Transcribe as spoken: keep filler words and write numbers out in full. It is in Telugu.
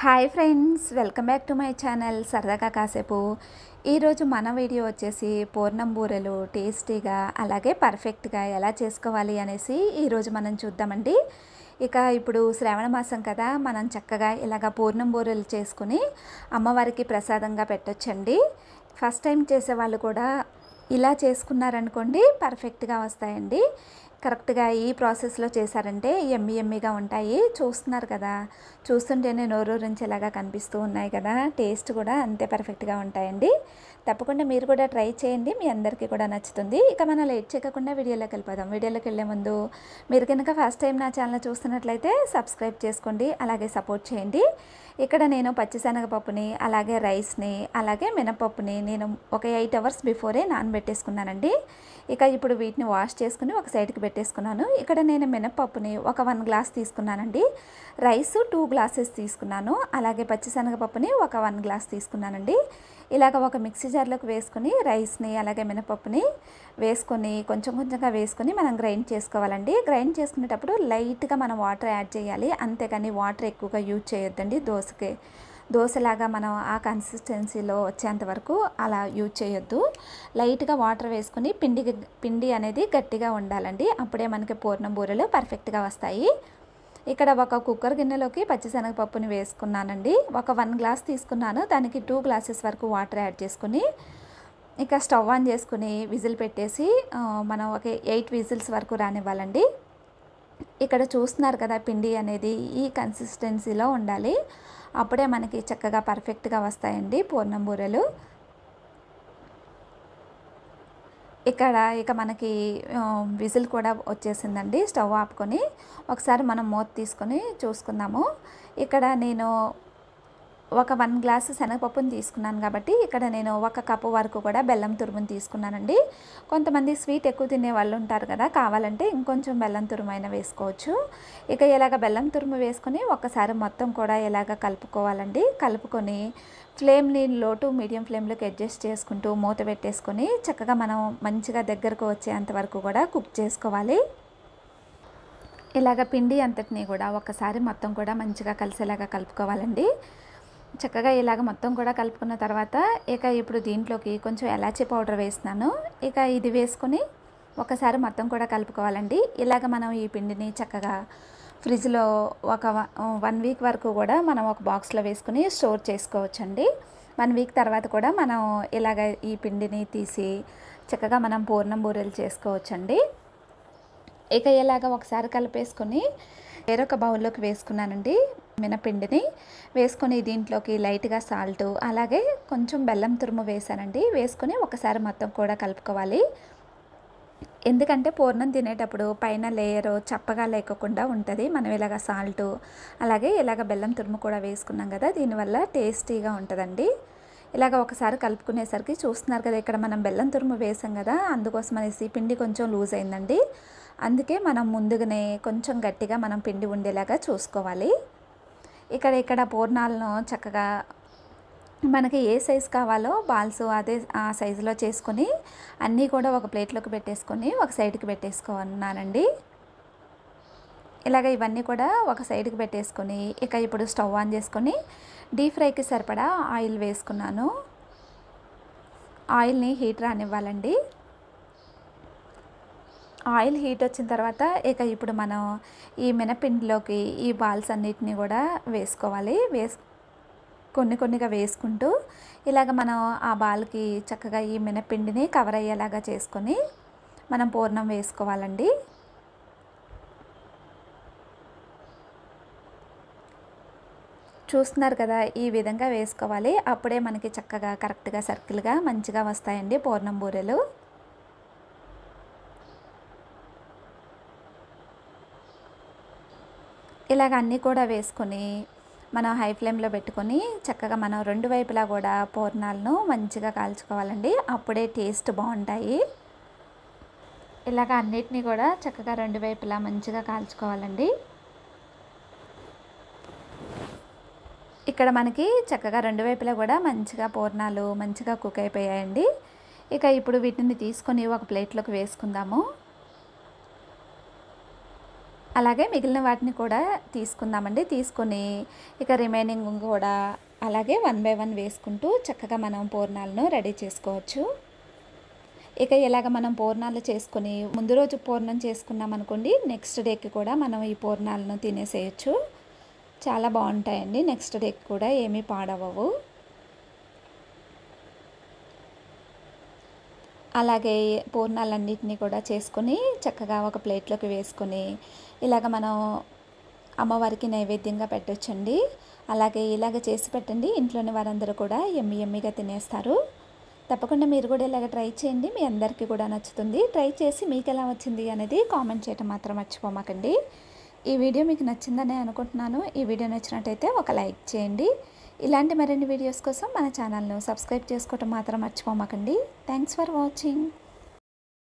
Hi friends, welcome back to my channel సరదాగా కాసేపు. ఈరోజు మన వీడియో వచ్చేసి పూర్ణం బూరెలు టేస్టీగా అలాగే పర్ఫెక్ట్గా ఎలా చేసుకోవాలి అనేసి ఈరోజు మనం చూద్దామండి. ఇక ఇప్పుడు శ్రావణ మాసం కదా, మనం చక్కగా ఇలాగ పూర్ణం బూరెలు చేసుకుని అమ్మవారికి ప్రసాదంగా పెట్టొచ్చండి. ఫస్ట్ టైం చేసేవాళ్ళు కూడా ఇలా చేసుకున్నారనుకోండి పర్ఫెక్ట్గా వస్తాయండి. కరెక్ట్గా ఈ ప్రాసెస్లో చేశారంటే ఎమ్మి ఎమ్మిగా ఉంటాయి. చూస్తున్నారు కదా, చూస్తుంటేనే నోరూరించేలాగా కనిపిస్తూ ఉన్నాయి కదా, టేస్ట్ కూడా అంతే పర్ఫెక్ట్గా ఉంటాయండి. తప్పకుండా మీరు కూడా ట్రై చేయండి, మీ అందరికీ కూడా నచ్చుతుంది. ఇక మనం లేట్ చేయకుండా వీడియోలోకి వెళ్ళిపోదాం. వీడియోలోకి వెళ్ళే ముందు మీరు కనుక ఫస్ట్ టైం నా ఛానల్ చూస్తున్నట్లయితే సబ్స్క్రైబ్ చేసుకోండి, అలాగే సపోర్ట్ చేయండి. ఇక్కడ నేను పచ్చిశనగపప్పుని అలాగే రైస్ని అలాగే మినపప్పుని నేను ఒక ఎయిట్ అవర్స్ బిఫోరే నానబెట్టేసుకున్నానండి. ఇక ఇప్పుడు వీటిని వాష్ చేసుకుని ఒక సైడ్కి పెట్టేసుకున్నాను. ఇక్కడ నేను మినపప్పుని ఒక వన్ గ్లాస్ తీసుకున్నానండి, రైస్ టూ గ్లాసెస్ తీసుకున్నాను, అలాగే పచ్చిశనగపప్పుని ఒక వన్ గ్లాస్ తీసుకున్నానండి. ఇలాగ ఒక మిక్సీ జార్లోకి వేసుకొని రైస్ని అలాగే మినపప్పుని వేసుకొని కొంచెం కొంచెంగా వేసుకొని మనం గ్రైండ్ చేసుకోవాలండి. గ్రైండ్ చేసుకునేటప్పుడు లైట్గా మనం వాటర్ యాడ్ చేయాలి, అంతేకాని వాటర్ ఎక్కువగా యూజ్ చేయొద్దండి. దోసకి దోశలాగా మనం ఆ కన్సిస్టెన్సీలో వచ్చేంత వరకు అలా యూజ్ చేయొద్దు. లైట్గా వాటర్ వేసుకొని పిండి పిండి అనేది గట్టిగా ఉండాలండి, అప్పుడే మనకి పూర్ణం బూరెలు పర్ఫెక్ట్గా వస్తాయి. ఇక్కడ ఒక కుక్కర్ గిన్నెలోకి పచ్చిశనగపప్పుని వేసుకున్నానండి. ఒక వన్ గ్లాస్ తీసుకున్నాను, దానికి టూ గ్లాసెస్ వరకు వాటర్ యాడ్ చేసుకుని ఇక స్టవ్ ఆన్ చేసుకుని విజిల్ పెట్టేసి మనం ఒక ఎయిట్ విజిల్స్ వరకు రానివ్వాలండి. ఇక్కడ చూస్తున్నారు కదా, పిండి అనేది ఈ కన్సిస్టెన్సీలో ఉండాలి, అప్పుడే మనకి చక్కగా పర్ఫెక్ట్గా వస్తాయండి పూర్ణం బూరెలు. ఇక్కడ ఇక మనకి విజిల్ కూడా వచ్చేసిందండి. స్టవ్ ఆపుకొని ఒకసారి మనం మూత తీసుకొని చూసుకుందాము. ఇక్కడ నేను ఒక వన్ గ్లాస్ శనగపప్పుని తీసుకున్నాను కాబట్టి ఇక్కడ నేను ఒక కప్పు వరకు కూడా బెల్లం తురుముని తీసుకున్నానండి. కొంతమంది స్వీట్ ఎక్కువ తినే వాళ్ళు ఉంటారు కదా, కావాలంటే ఇంకొంచెం బెల్లం తురుమైనా వేసుకోవచ్చు. ఇక ఇలాగ బెల్లం తురుము వేసుకొని ఒకసారి మొత్తం కూడా ఇలాగ కలుపుకోవాలండి. కలుపుకొని ఫ్లేమ్ని లో టు మీడియం ఫ్లేమ్లోకి అడ్జస్ట్ చేసుకుంటూ మూత పెట్టేసుకొని చక్కగా మనం మంచిగా దగ్గరకు వచ్చేంత వరకు కూడా కుక్ చేసుకోవాలి. ఇలాగ పిండి అంతటిని కూడా ఒకసారి మొత్తం కూడా మంచిగా కలిసేలాగా కలుపుకోవాలండి. చక్కగా ఇలాగ మొత్తం కూడా కలుపుకున్న తర్వాత ఇక ఇప్పుడు దీంట్లోకి కొంచెం ఎలాచీ పౌడర్ వేస్తున్నాను. ఇక ఇది వేసుకొని ఒకసారి మొత్తం కూడా కలుపుకోవాలండి. ఇలాగ మనం ఈ పిండిని చక్కగా ఫ్రిడ్జ్లో ఒక వన్ వీక్ వరకు కూడా మనం ఒక బాక్స్లో వేసుకుని స్టోర్ చేసుకోవచ్చండి. వన్ వీక్ తర్వాత కూడా మనం ఇలాగ ఈ పిండిని తీసి చక్కగా మనం పూర్ణం బూరెలు చేసుకోవచ్చండి. ఇక ఇలాగ ఒకసారి కలిపేసుకొని వేరొక బౌల్లోకి వేసుకున్నానండి. మినపిండిని వేసుకొని దీంట్లోకి లైట్గా సాల్ట్ అలాగే కొంచెం బెల్లం తురుము వేసానండి. వేసుకొని ఒకసారి మొత్తం కూడా కలుపుకోవాలి. ఎందుకంటే పూర్ణం తినేటప్పుడు పైన లేయరు చప్పగా లేకుండా ఉంటుంది. మనం ఇలాగ సాల్ట్ అలాగే ఇలాగ బెల్లం తురుము కూడా వేసుకున్నాం కదా, దీనివల్ల టేస్టీగా ఉంటుందండి. ఇలాగ ఒకసారి కలుపుకునేసరికి చూస్తున్నారు కదా, ఇక్కడ మనం బెల్లం తురుము వేసాం కదా, అందుకోసం అనేసి పిండి కొంచెం లూజ్ అయిందండి. అందుకే మనం ముందుగానే కొంచెం గట్టిగా మనం పిండి ఉండేలాగా చూసుకోవాలి. ఇక్కడ ఇక్కడ పూర్ణాలను చక్కగా మనకి ఏ సైజు కావాలో బాల్స్ అదే ఆ సైజులో చేసుకొని అన్నీ కూడా ఒక ప్లేట్లోకి పెట్టేసుకొని ఒక సైడ్కి పెట్టేసుకున్నానండి. ఇలాగ ఇవన్నీ కూడా ఒక సైడ్కి పెట్టేసుకొని ఇక ఇప్పుడు స్టవ్ ఆన్ చేసుకొని డీప్ ఫ్రైకి సరిపడా ఆయిల్ వేసుకున్నాను. ఆయిల్ని హీట్ రానివ్వాలండి. ఆయిల్ హీట్ వచ్చిన తర్వాత ఇక ఇప్పుడు మనం ఈ మినపిండిలోకి ఈ బాల్స్ అన్నిటిని కూడా వేసుకోవాలి. వేసు కొన్ని కొన్నిగా వేసుకుంటూ ఇలాగ మనం ఆ బాల్కి చక్కగా ఈ మినపిండిని కవర్ అయ్యేలాగా చేసుకొని మనం పూర్ణం వేసుకోవాలండి. చూస్తున్నారు కదా, ఈ విధంగా వేసుకోవాలి, అప్పుడే మనకి చక్కగా కరెక్ట్గా సర్కిల్గా మంచిగా వస్తాయండి పూర్ణం బూరెలు. ఇలాగ అన్నీ కూడా వేసుకొని మనం హై ఫ్లేమ్లో పెట్టుకొని చక్కగా మనం రెండు వైపులా కూడా పూర్ణాలను మంచిగా కాల్చుకోవాలండి, అప్పుడే టేస్ట్ బాగుంటాయి. ఇలాగ అన్నిటినీ కూడా చక్కగా రెండు వైపులా మంచిగా కాల్చుకోవాలండి. ఇక్కడ మనకి చక్కగా రెండు వైపులా కూడా మంచిగా పూర్ణాలు మంచిగా కుక్ అయిపోయాయండి. ఇక ఇప్పుడు వీటిని తీసుకొని ఒక ప్లేట్లోకి వేసుకుందాము. అలాగే మిగిలిన వాటిని కూడా తీసుకుందామండి. తీసుకొని ఇక రిమైనింగ్ కూడా అలాగే వన్ బై వన్ వేసుకుంటూ చక్కగా మనం పూర్ణాలను రెడీ చేసుకోవచ్చు. ఇక ఇలాగ మనం పూర్ణాలు చేసుకొని ముందు రోజు పూర్ణం చేసుకున్నాం అనుకోండి, నెక్స్ట్ డేకి కూడా మనం ఈ పూర్ణాలను తినేసేయచ్చు. చాలా బాగుంటాయండి. నెక్స్ట్ డేకి కూడా ఏమీ పాడవవు. అలాగే పూర్ణాలన్నిటినీ కూడా చేసుకొని చక్కగా ఒక ప్లేట్లోకి వేసుకొని ఇలాగ మనం అమ్మవారికి నైవేద్యంగా పెట్టొచ్చండి. అలాగే ఇలాగ చేసి పెట్టండి, ఇంట్లోని వారందరూ కూడా ఎమ్మి ఎమ్మిగా తినేస్తారు. తప్పకుండా మీరు కూడా ఇలాగ ట్రై చేయండి, మీ అందరికీ కూడా నచ్చుతుంది. ట్రై చేసి మీకు ఎలా వచ్చింది అనేది కామెంట్ చేయడం మాత్రం మర్చిపోమాకండి. ఈ వీడియో మీకు నచ్చిందని అనుకుంటున్నాను. ఈ వీడియో నచ్చినట్టయితే ఒక లైక్ చేయండి. ఇలాంటి మరిన్ని వీడియోస్ కోసం మన ఛానల్ను సబ్స్క్రైబ్ చేసుకోవడం మాత్రం మర్చిపోమాకండి. Thanks for watching.